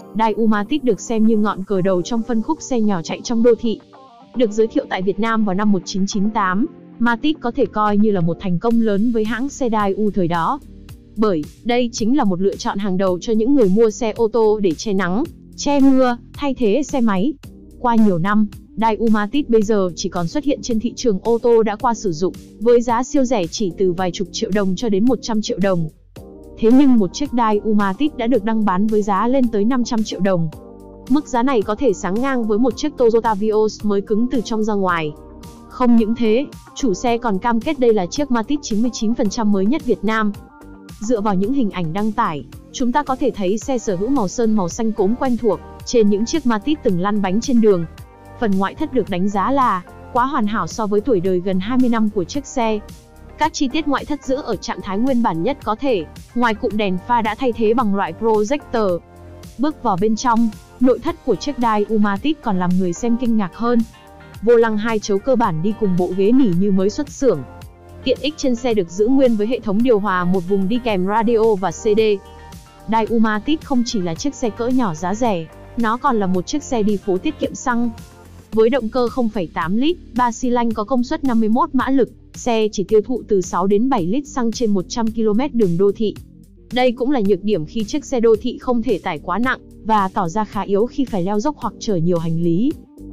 Daiumatic được xem như ngọn cờ đầu trong phân khúc xe nhỏ chạy trong đô thị. Được giới thiệu tại Việt Nam vào năm 1998, Matic có thể coi như là một thành công lớn với hãng xe Daiu thời đó. Bởi, đây chính là một lựa chọn hàng đầu cho những người mua xe ô tô để che nắng, che mưa, thay thế xe máy. Qua nhiều năm, Daiumatic bây giờ chỉ còn xuất hiện trên thị trường ô tô đã qua sử dụng, với giá siêu rẻ chỉ từ vài chục triệu đồng cho đến 100 triệu đồng. Thế nhưng một chiếc Daiumatic đã được đăng bán với giá lên tới 500 triệu đồng. Mức giá này có thể sánh ngang với một chiếc Toyota Vios mới cứng từ trong ra ngoài. Không những thế, chủ xe còn cam kết đây là chiếc Matic 99% mới nhất Việt Nam. Dựa vào những hình ảnh đăng tải, chúng ta có thể thấy xe sở hữu màu sơn màu xanh cốm quen thuộc trên những chiếc Matic từng lăn bánh trên đường. Phần ngoại thất được đánh giá là quá hoàn hảo so với tuổi đời gần 20 năm của chiếc xe. Các chi tiết ngoại thất giữ ở trạng thái nguyên bản nhất có thể, ngoài cụm đèn pha đã thay thế bằng loại projector. Bước vào bên trong, nội thất của chiếc Daiumatic còn làm người xem kinh ngạc hơn. Vô lăng 2 chấu cơ bản đi cùng bộ ghế nỉ như mới xuất xưởng. Tiện ích trên xe được giữ nguyên với hệ thống điều hòa một vùng đi kèm radio và CD. Daiumatic không chỉ là chiếc xe cỡ nhỏ giá rẻ, nó còn là một chiếc xe đi phố tiết kiệm xăng. Với động cơ 0,8 lít, 3 xi lanh có công suất 51 mã lực, xe chỉ tiêu thụ từ 6 đến 7 lít xăng trên 100 km đường đô thị. Đây cũng là nhược điểm khi chiếc xe đô thị không thể tải quá nặng, và tỏ ra khá yếu khi phải leo dốc hoặc chở nhiều hành lý.